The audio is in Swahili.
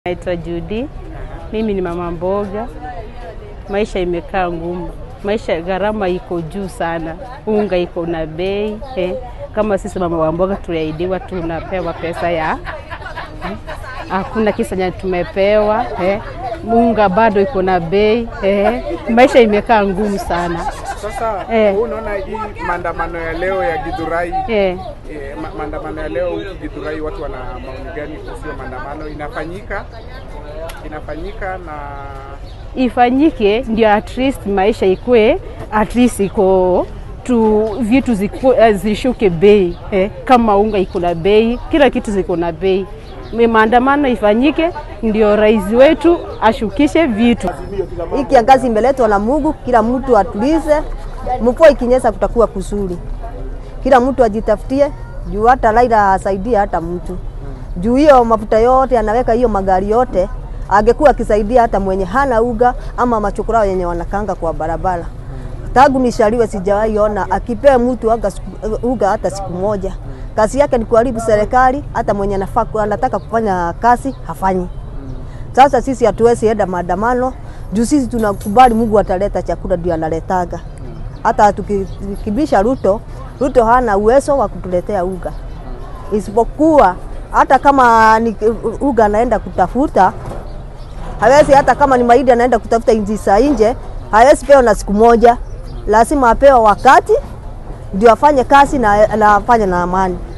Naitwa Judy. Mimi ni mama mboga. Maisha imekaa ngumu. Maisha gharama iko juu sana. Unga iko na bei. Kama sisi mama mboga tuliahidiwa tunapewa pesa ya hakuna kisa nyani tumepewa. Unga bado iko na bei. Maisha imekaa ngumu sana. Sasa unaona hii maandamano ya leo ya Githurai, maandamano ya leo Githurai, watu wana maoni gani kuhusu maandamano? Inafanyika na ifanyike ndio at least maisha ikue, at least iko tu vitu zishuke bei. Kama unga iko na bei, kila kitu ziko na bei. Maandamano ifanyike ndio rais wetu ashukishe vitu. Hii kiangazi imeletwa na Mungu, kila mtu atulize. Mvua ikinyesha kutakuwa kuzuri. Kila mtu ajitafutie, juu hata Raila asaidia hata mtu. Juu hiyo mafuta yote anaweka hiyo magari yote, angekuwa akisaidia hata mwenye hana uga ama machokora yenye wanakanga kwa barabara. Tangu nishaliwe sijawahi ona akipea mtu uga hata siku moja. Kazi yake ni kuharibu serikali, hata mwenye anataka kufanya kazi hafanyi. Sasa sisi hatuwezi enda maandamano, juu sisi tunakubali Mungu ataleta chakula, ndio analetaga. Hata tukibisha Ruto hana uwezo wa kutuletea uga. Isipokuwa hata kama ni uga anaenda kutafuta, hawezi, hata kama ni mahindi anaenda kutafuta nchi za nje, hawezi pewa na siku moja. Lazima apewe wakati ndio afanye kazi na afanye na amani.